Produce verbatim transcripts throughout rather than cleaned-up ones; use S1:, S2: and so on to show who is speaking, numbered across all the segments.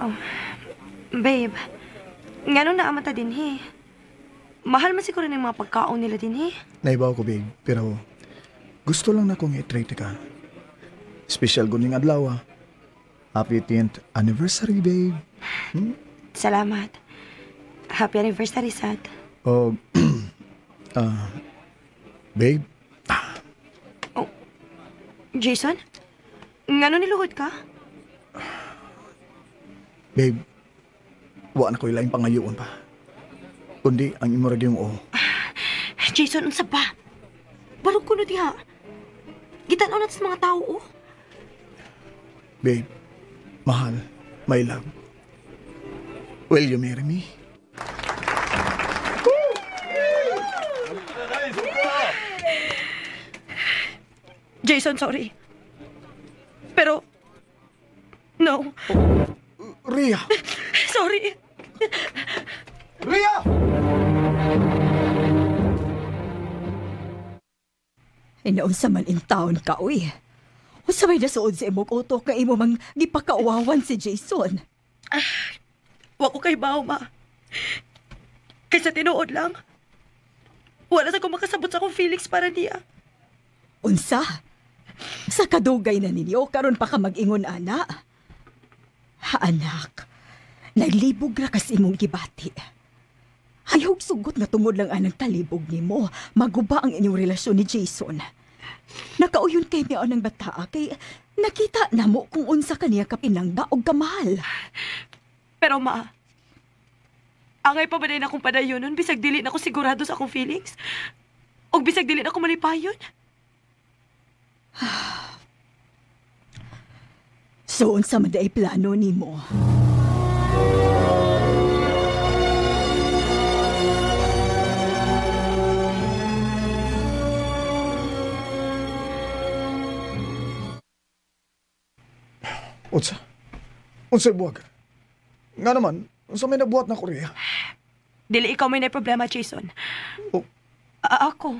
S1: Oh, babe, ngano na amata din he? Mahal man siguro ng mga pagkaon nila din he?
S2: Naibaw ko, babe, pero gusto lang na kong i-treat ka. Special guning adlaw, ah. Happy tenth anniversary, babe. Hmm?
S1: Salamat. Happy anniversary, Sad.
S2: Oh, ah, babe,
S1: Oh, Jason? Ngano niluhod ka?
S2: babe, wa na ko ilaing pangayoon pa. Kundi ang imo ra yung o.
S1: Jason, unsa ba? Barog ko na diha. Gitan-o na sa mga tao, oh.
S2: Babe, mahal, my love. Will you marry me?
S1: Jason, sorry. Pero, no.
S2: Rhea!
S1: Sorry.
S2: Rhea!
S3: Inaunsa man in town ka, uy. Unsa may nasuod sa imong utok nga imo mang gipakauwawan si Jason?
S1: Wa ko kay baw, ma. Kaysa tinuod lang. Wala sa ko makasabot sa akong feelings para niya.
S3: Unsa? Sa kadugay na ninyo, karon pa ka mag-ingon, ana. Ha, anak, naglibog ra kas imong gibati. Ayaw sugot nga tungod lang anang talibog nimo, maguba ang inyong relasyon ni Jason. Nakauyon kay niya ng bataa kay nakita na mo kung unsa kaniya kapinangda og kamahal.
S1: Pero ma, angay pa ba din akong padayonon bisag dili na ko sigurado sa akong feelings? O bisag dili na ko malipayon?
S3: So, unsa man day plano nimo?
S2: Unsa? Unsa'y buwag? Nga naman, unsa may nabuhat na Korea?
S1: Dili ikaw may na problema, Jason.
S2: Oh.
S1: A- ako.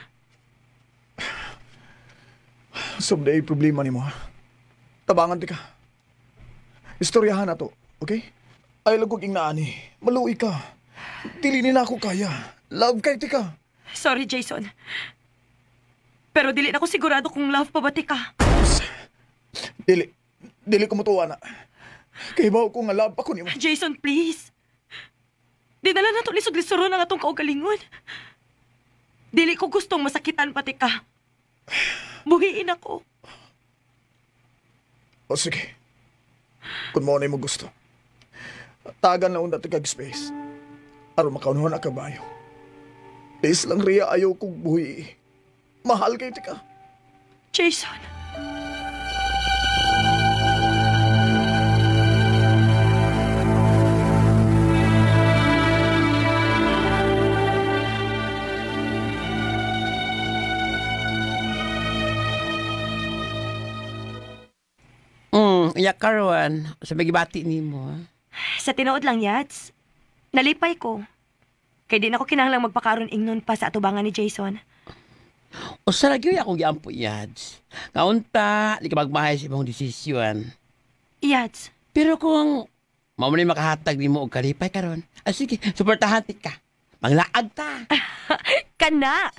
S2: Someday, problema ni mo, ha? Tabangan di ka. Istoryahan na to, okay? Ay lagog ing naani. Maluwi ka. Dili nila ako kaya. Love kay ti ka.
S1: Sorry, Jason. Pero dili na ko sigurado kung love pa ba ti ka.
S2: Dili. Dili ko mutuwa na. Kay baw ko nga love ako ni mo.
S1: Jason, please. Dinala na to lisog-lisuro na nga tong kaugalingon. Dili ko gustong masakitan pati ka. Buhiin ako.
S2: O sige. Kung mo na mo gusto. Tagan na undat kag space. Aron makaunuhan na kabayo. Please lang, Rhea, ayaw kong buhi. Mahal kay ti ka.
S1: Jason.
S4: Hmm, iyak karon sa magibati nimo. Ha?
S1: Sa tinuod lang, Yats. Nalipay ko. Kaya di na ko kinahanglang magpakaroon ingnon pa sa atubangan ni Jason.
S4: O sa lagyo akong giampo yads. Kaunta, di ka magmahay sa imong desisyon.
S1: Yats.
S4: Pero kung mao man makahatag nimo og kalipay karon, ah, sige, suportahan ti ka. Manglaag ta.
S1: Kana!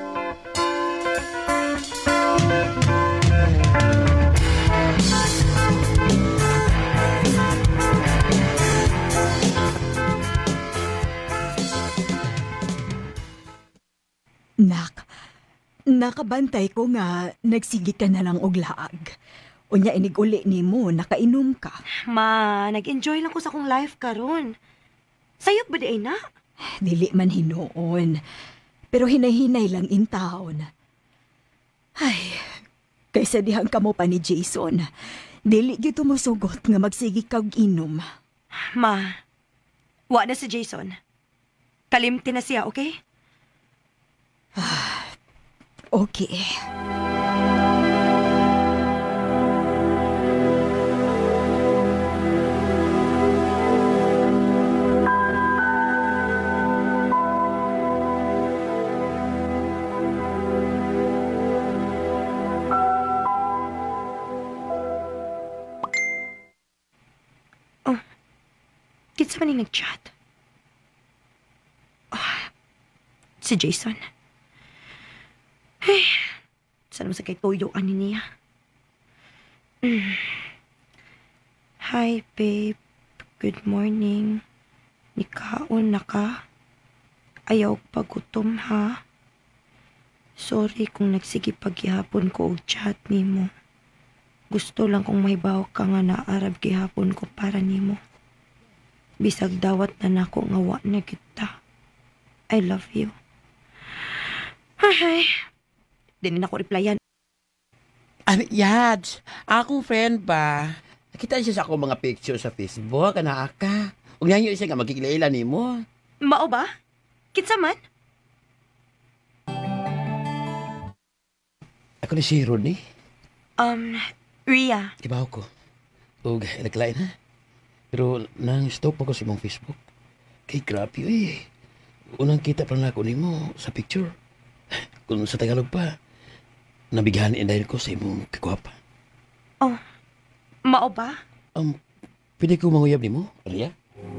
S3: Nak, nakabantay ko nga nagsigi ka na lang og laag. Unya inig-uli nimo, nakainom ka.
S1: Ma, nag-enjoy lang ko sa akong life karon. Sayop ba di ay na?
S3: Dili man hinuon. Pero hinay-hinay lang in town. Ay, kaysa dihang kamo pa ni Jason, dili gyud tumusugot nga magsigi kag inom.
S1: Ma, wa na si Jason. Kalimti na siya, okay?
S3: Okay.
S1: Oh, Kinsa man yung nag-chat? Ah, si Jason. Ay, saan mo sa kay Toyo ani niya? Mm. Hi, babe. Good morning. Nikaon na ka? Ayaw pagutom, ha? Sorry kung nagsige paghihapon ko og chat nimo. Gusto lang kong mahibaw ka nga naarab gihapon ko para nimo. Bisag dawat na nako nga wa na kita. I love you. Ay, dili na ko replyan.
S4: Ano, Yads, akong friend ba? Nakita siya sa akong mga picture sa Facebook, ana ka. Ug nanyo siya nga magkikilala nimo.
S1: Mao ba? Kinsa man?
S4: Ako ni si Rodney.
S1: Um, Ria.
S4: Ibaw ko. Ug naglain ha. Pero nang stop ako sa imong Facebook. Kay grabe eh. Unang kita pa na ako nimo sa picture. Kung sa Tagalog pa, nabighan dahil ko sa imong kagwapa.
S1: Oh, mao ba?
S4: Um, pwede ko manguyab nimo, Ria?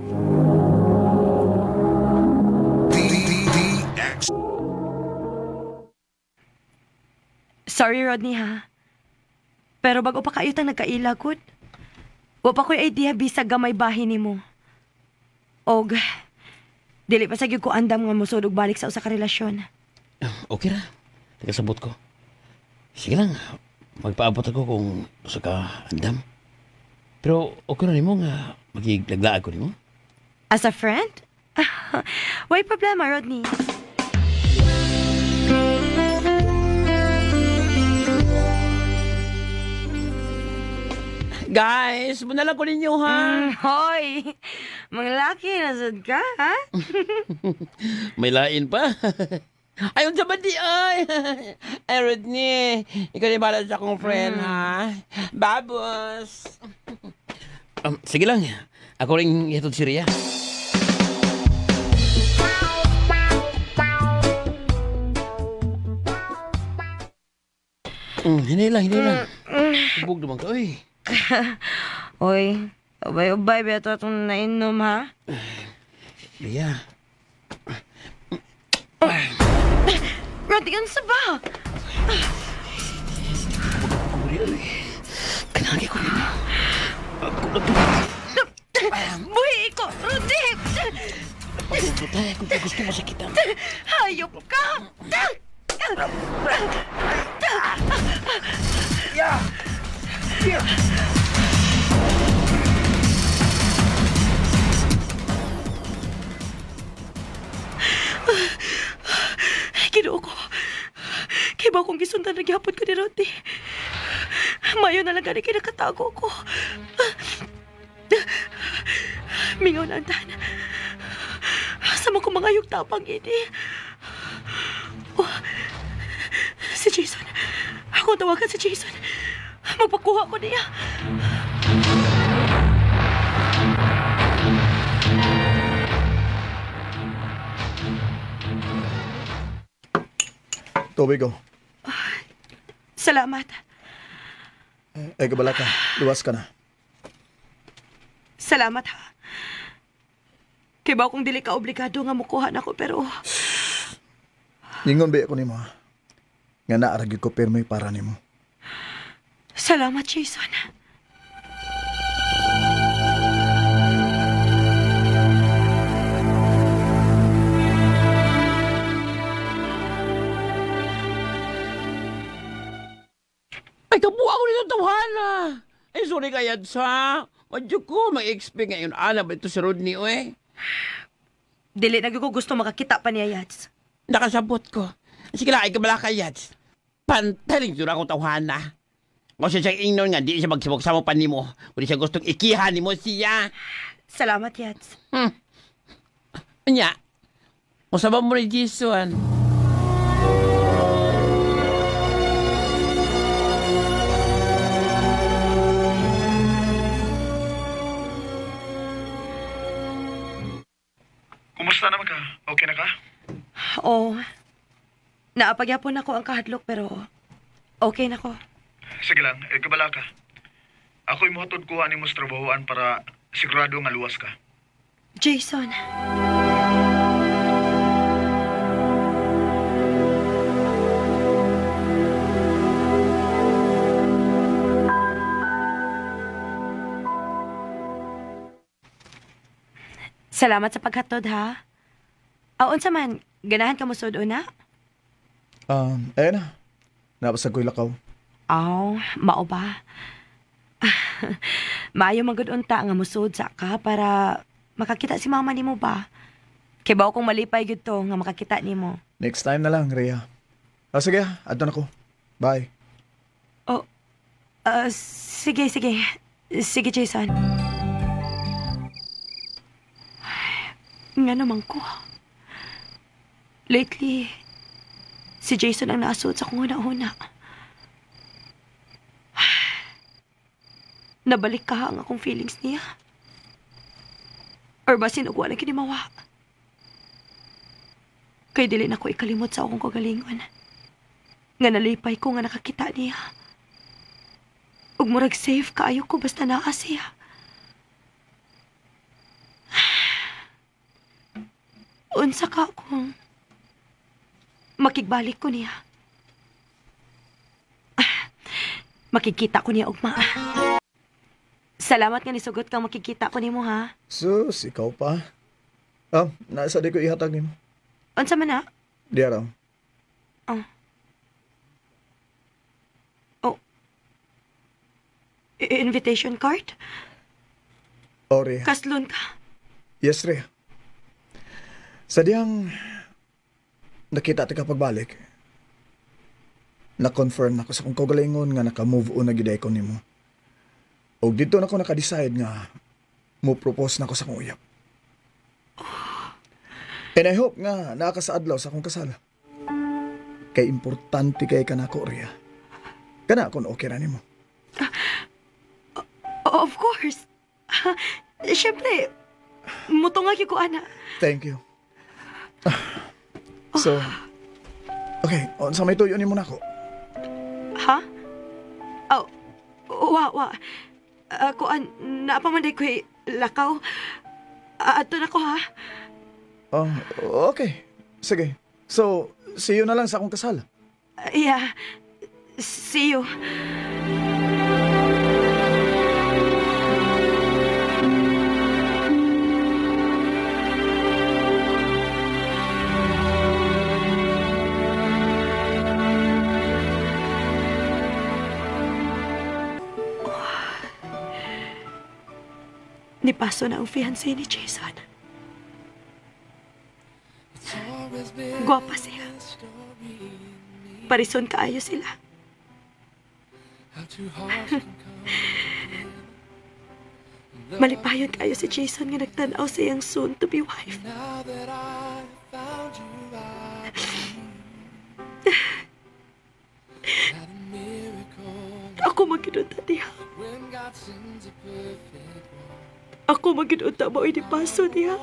S1: Sorry, Rodney, ha? Pero bago pa kayo tang nagkailagod, wa pa ko'y idea bisag gamay bahin ni mo. Og, dili pa sa gyud ko andam nga musudog balik sa usa ka relasyon.
S4: Ah, okay ra. Tagasabot ko. Sige lang, magpaabot ako kung sa ka andam. Pero okay na nimo nga magiglaag ko nimo.
S1: As a friend? Why problema, Rodney?
S4: Guys, munala ko ninyo ha.
S1: Mm, hoy! Mga laki, nasad ka, ha?
S4: May lain pa. Ayun sa bandi ay. Ay, Rodney. Ikaw na bala sa akong friend, ha? Babos. Um, sige lang. Ako rin itong si Ria. Mm, hindi lang, hindi lang. Hubog naman ka, oy.
S1: Oy, ubay-ubay, beto itong nainom, ha?
S4: Ria.
S1: Rodney, ano sa ba?
S4: Kanagi ko yun. Ako na
S1: Buhi ko, Rodney!
S4: Pagod tayo kung gusto masakitan.
S1: Hayop ka!
S2: Yeah! Yeah!
S1: Ginoo ko. Kaya ba akong gisundan na gyapon ko ni Rodney? Mayo na lang gani kaya nakatago ko. Mingaw na andan. Sama ko mga yung tapang ini. Oh, si Jason. Ako tawagan si Jason. Magpakuha ko niya.
S2: Tubig ko.
S1: Salamat.
S2: Ay, kabala ka. Luwas ka na.
S1: Salamat, ha. Kaya ba akong dili ka obligado nga mukuha na ko, pero...
S2: Ningon ba ako nimo ha? Nga naaragid ko permi para nimo.
S1: Salamat, Jason.
S4: Ay, kabuha ko nito tawhana. Ay, sorry kaya sa. Madyo ko, mag-expect ngayon. Alam ba ito si Rodney, oy?
S1: Dili na ko gusto makakita pa niya, Yats.
S4: Nakasabot ko. Sige lang, ay kabala ka, Yats. Pantaling sura akong tawhana. Kung siya siyang ingnon nga, di siya magsibok sa mo pa ni mo. Kung di siya gustong ikihan ni mo siya.
S1: Salamat, Yats.
S4: Hmm. Anya, kung sabang mo ni Jason.
S2: Kumusta naman ka? Okay na ka?
S1: Oo. Naapagyapon ako ang kahadlok, pero okay na ko.
S2: Sige lang, eh, kabala ka. Ako'y muhatod kuha ni mo sa trabahoan para sigurado nga luwas ka.
S1: Jason. Salamat sa paghatod, ha? Aon sa man, ganahan ka mo sud una?
S2: Um, ayun na. Napasag ko'y lakaw.
S1: Aw, mao ba? Maayo magud unta nga musud sa ka para makakita si mama nimo ba? Kay bawo kung malipay gyud to nga makakita nimo.
S2: Next time na lang, Rhea. Ah, sige, adto na ko. Bye.
S1: Oh, ah, sige, sige. Sige, Jason. Nga naman ko. Lately, si Jason ang naasod sa kong una-una. Nabalik ka ang akong feelings niya. Or ba sinugwa na kinimawa? Kay dili na ko ikalimot sa akong kagalingon. Nga nalipay ko nga nakakita niya. Ug murag safe kaayo ko basta naa siya. Unsa ka kung makigbalik ko niya. Makikita ko niya ugma. Salamat nga nisugot kang makikita ko nimo ha.
S2: Sus, ikaw pa. Ah, nasa di ko ihatag nimo.
S1: Unsa man na?
S2: Di araw.
S1: Oh. Oh. I- invitation card?
S2: Oh, Rhea.
S1: Kaslon ka.
S2: Yes, Rhea. Sadyang nakita ti ka pagbalik. Na-confirm na ko sa kong kagalingon nga naka-move on na giday ko nimo. O dito na ko naka-decide nga mo propose na ko sa kong uyap. And I hope nga nakasaadlaw sa akong kasal. Kay importante kay ka na ko, Rhea. Kana kung okay ra nimo.
S1: Of course. Siyempre, mutungag ko, ana.
S2: Thank you. So, okay, on sa may tuyo ni mo na ako.
S1: Ha? Oh, wa, wa. Ako, an, naapamanday ko'y lakaw. Uh, ato na ko, ha?
S2: Oh, okay. Sige. So, see you na lang sa akong kasal.
S1: Uh, yeah. See you. Nipaso na ang fiancé ni Jason. Gwapa siya. Parison kaayo sila. Malipayon kaayo si Jason nga nagtanaw sa iyang soon-to-be wife. Ako magkinunta niya. Ako magkinunta mo inipaso niya.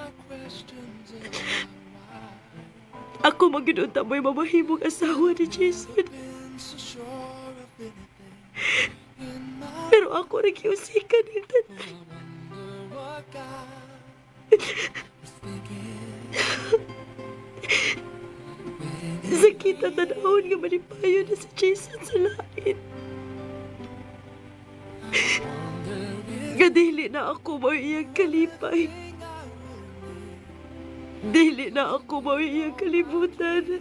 S1: Ako magkinunta mo'y mamahimong asawa ni Jason. Pero ako nagiusikan ng tanan. Sakit at tanahon nga malipayo na si Jason sa lain. Gadili na ako mo iyang kalipay. Dili na ako mo iyang kalibutan.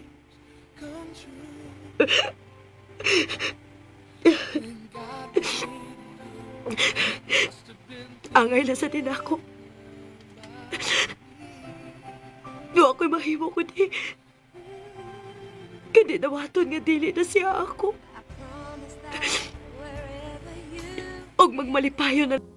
S1: Angay na sa tinako. No ako'y mahimo ko di. Kadi nawaton nga dili na siya ako. Og magmalipayo na.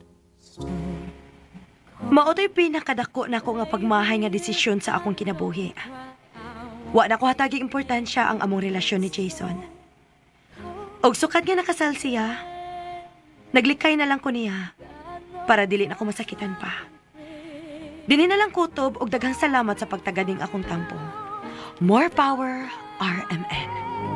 S1: Mao to'y pinakadako na ko nga pagmahay nga desisyon sa akong kinabuhi. Wa na ko hatagi importansya ang among relasyon ni Jason. Og sukad nga nakasal siya, naglikay na lang ko niya para dili na ko masakitan pa. Dini na lang kutob og daghang salamat sa pagtaganing akong tampo. More power, R M N.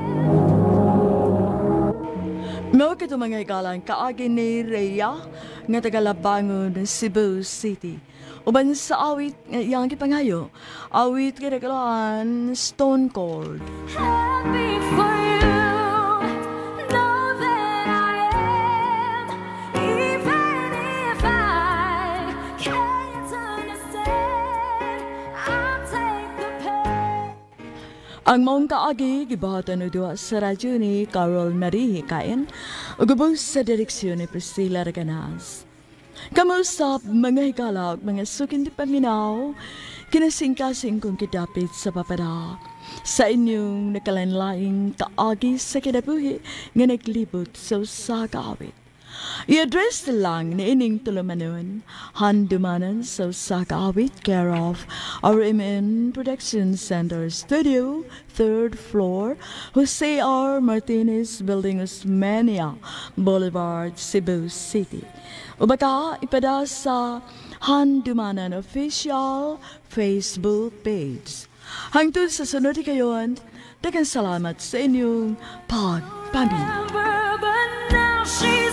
S3: Mao kito mga ikalang kaagi ni Rhea nga tagalabangon ng Cebu City.
S5: Uban sa awit nga iyang gipangayo, awit kinakalaan Stone Cold.
S6: Happy for you, know that I am, even if I can't understand, I'll take the pain.
S5: Ang maong kaagi, gibahatan o duwa sa radyo ni Carol Marie Hikain, o gubos sa direksyon ni Priscilla Raganas. Kamusap mga higalak, mga sukin di paminaw, kinasing-kasing kong kidapit sa papada. Sa inyong nakalanlaing kaagi sa kinabuhi nga naglibot sa usa ka awit. I-address lang ni ining tulumanon, handumanan sa usa ka awit care of R M N Production Center Studio, third floor, Jose R. Martinez Building, Osmeña Boulevard, Cebu City. O baka ipada sa Handumanan Official Facebook page. Hangtod sa sunod kayon, daghang salamat sa inyong pagpamilya.
S6: But now she's